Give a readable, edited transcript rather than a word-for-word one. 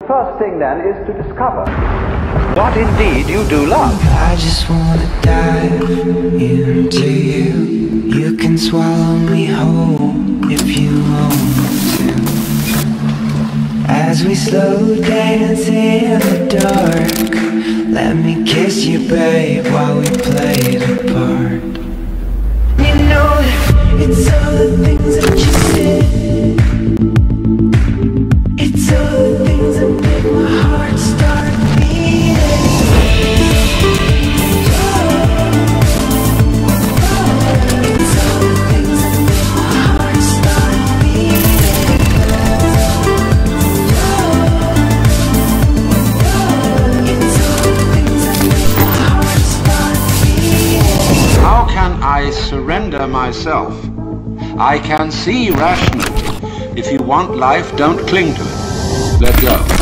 First thing then is to discover what indeed you do love. I just wanna dive into you. You can swallow me whole if you want to. As we slow dance in the dark, let me kiss you, babe, while we play the part. You know that it's all the things that you said. It's all the things that make my heart start beating. It's all the things that make my heart start beating. It's all the things that make my heart start beating. How can I surrender myself? I can see rationally. If you want life, don't cling to it. Let go.